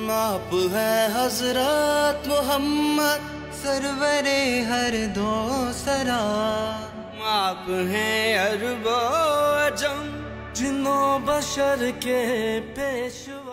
आप है हजरत मोहम्मद सरवरे हर दो सरा। आप हैं अरबो अजम जिन्नो बशर के पेशवा।